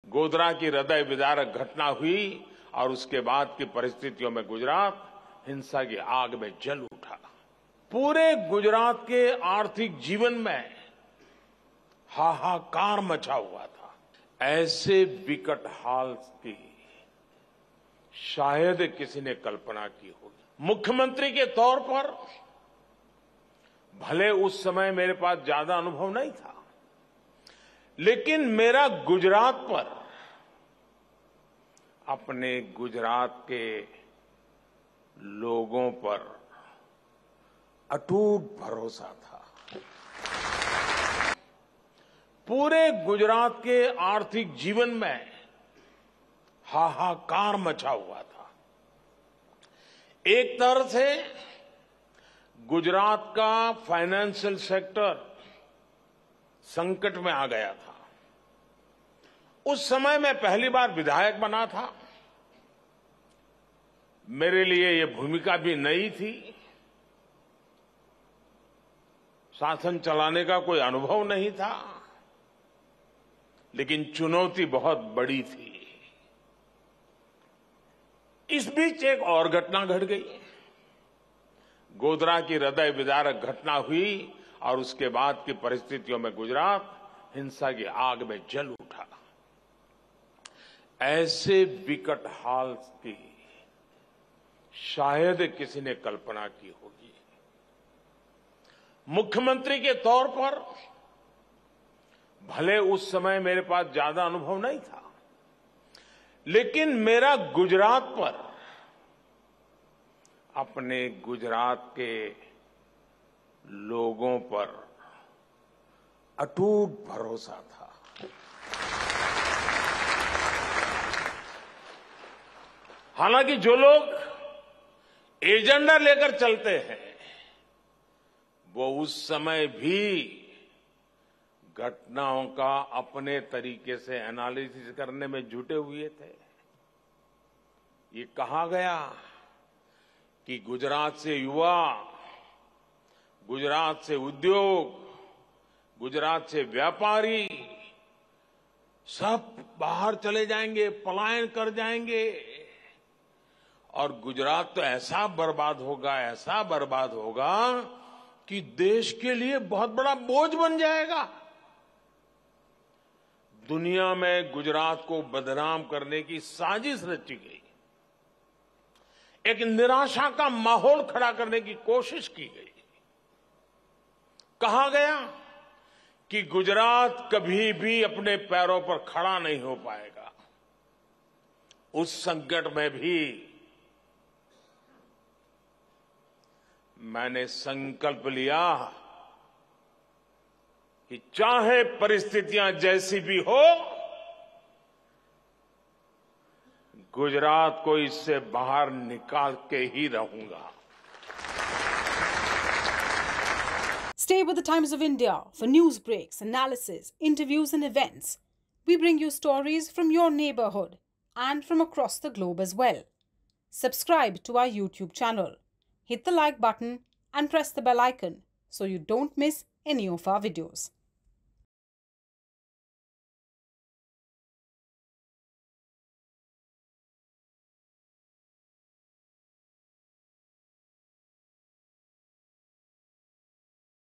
गोधरा की हृदय विदारक घटना हुई और उसके बाद की परिस्थितियों में गुजरात हिंसा की आग में जल उठा। पूरे गुजरात के आर्थिक जीवन में हाहाकार मचा हुआ था। ऐसे विकट हाल की शायद किसी ने कल्पना की होगी। मुख्यमंत्री के तौर पर भले उस समय मेरे पास ज्यादा अनुभव नहीं था, लेकिन मेरा गुजरात पर, अपने गुजरात के लोगों पर अटूट भरोसा था। पूरे गुजरात के आर्थिक जीवन में हाहाकार मचा हुआ था। एक तरह से गुजरात का फाइनेंशियल सेक्टर संकट में आ गया था। उस समय मैं पहली बार विधायक बना था। मेरे लिए ये भूमिका भी नई थी। शासन चलाने का कोई अनुभव नहीं था, लेकिन चुनौती बहुत बड़ी थी। इस बीच एक और घटना घट गई। गोधरा की हृदय विदारक घटना हुई और उसके बाद की परिस्थितियों में गुजरात हिंसा की आग में जल उठा। ऐसे विकट हाल की शायद किसी ने कल्पना की होगी। मुख्यमंत्री के तौर पर भले उस समय मेरे पास ज्यादा अनुभव नहीं था, लेकिन मेरा गुजरात पर, अपने गुजरात के लोगों पर अटूट भरोसा था। हालांकि जो लोग एजेंडा लेकर चलते हैं, वो उस समय भी घटनाओं का अपने तरीके से एनालिसिस करने में जुटे हुए थे। ये कहा गया कि गुजरात से युवा, गुजरात से उद्योग, गुजरात से व्यापारी सब बाहर चले जाएंगे, पलायन कर जाएंगे और गुजरात तो ऐसा बर्बाद होगा कि देश के लिए बहुत बड़ा बोझ बन जाएगा। दुनिया में गुजरात को बदनाम करने की साजिश रची गई। एक निराशा का माहौल खड़ा करने की कोशिश की गई। कहा गया कि गुजरात कभी भी अपने पैरों पर खड़ा नहीं हो पाएगा। उस संकट में भी मैंने संकल्प लिया कि चाहे परिस्थितियां जैसी भी हो, गुजरात को इससे बाहर निकाल के ही रहूंगा। Stay with the Times of India for news breaks, analysis, interviews and events. We bring you stories from your neighborhood and from across the globe as well. Subscribe to our YouTube channel. Hit the like button and press the bell icon so you don't miss any of our videos.